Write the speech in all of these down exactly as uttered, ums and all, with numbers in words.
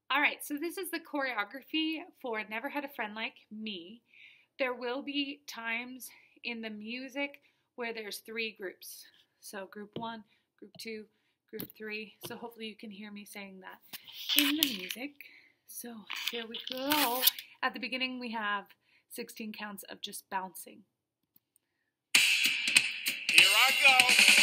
All right, so this is the choreography for Never Had a Friend Like Me. There will be times in the music where there's three groups. So group one, group two, group three. So hopefully you can hear me saying that in the music. So here we go. At the beginning we have sixteen counts of just bouncing. Here I go.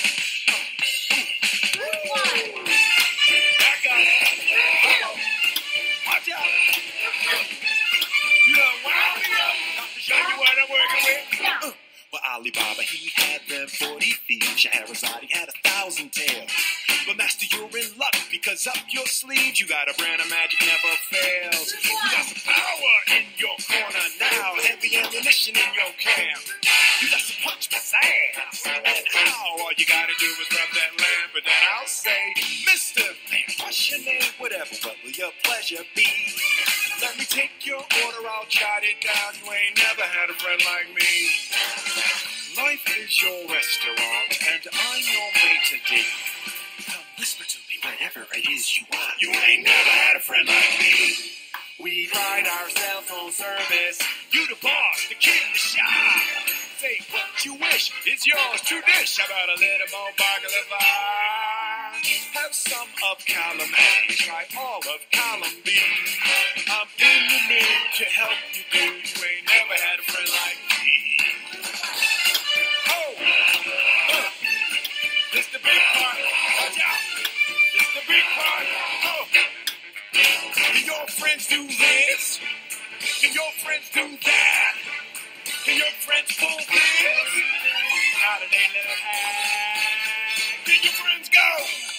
Group one. Back up. Uh-oh. Watch out. You done wound me up. Got to show you what I'm working with. Uh, well, Alibaba, he had them forty thieves. Scheherazade had a thousand tales. But master, you're in luck because up your sleeves you got a brand of magic never fails. You got some power in your corner now, heavy ammunition in your camp. You got some punch pizzazz, and how all you gotta do is rub that lamp, and then I'll say, Mister Man, what's your name? Whatever, what will your pleasure be? Let me take your order, I'll jot it down. You ain't never had a friend like me. Life is your restaurant, and I'm your maitre d'. Come whisper to me whatever it is you want. You ain't never had a friend like me. We pride ourselves on service. You the boss, the king, the shop. Say what you wish, it's yours to dish. How about a little more baklava? Have some of column A, try all of column B. I'm in the mood to help you, dude. You ain't never had a friend like me. Oh, uh, this the big part. Watch out, this the big part. Oh, can your friends do this? Can your friends do that? Can your friends pull this? How do they live high? Can your friends go?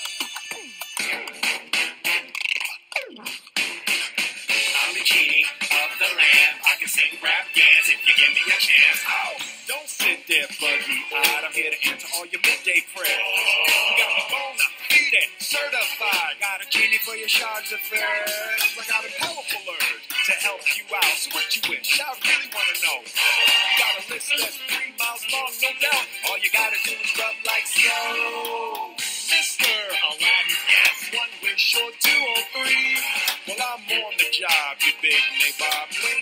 I'm the king of the land. I can sing, rap, dance if you give me a chance. Oh, don't sit there buggy-eyed. I'm here to answer all your midday prayers. You got me bona fide, certified. Got a genie for your charge affairs. I got a powerful urge to help you out. So what you wish? I really want to know. You got a list that's three miles long, no doubt. All you gotta do is rub like snow. Mister Aladdin, yes, one wish or two or three. Well, I'm on the job, you big nabob. You ain't